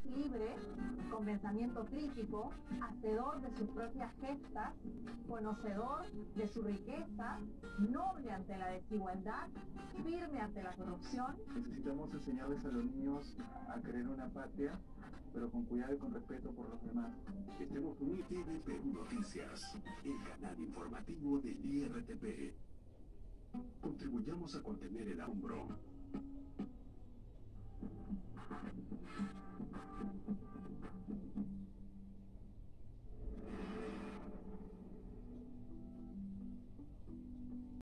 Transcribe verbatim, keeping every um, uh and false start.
libre, con pensamiento crítico, hacedor de sus propias gestas, conocedor de su riqueza, noble ante la desigualdad, firme ante la corrupción. Necesitamos enseñarles a los niños a querer una patria, pero con cuidado y con respeto por los demás. Estemos unidos. T V Perú Noticias, el canal informativo del I R T P. Contribuyamos a contener el hambre.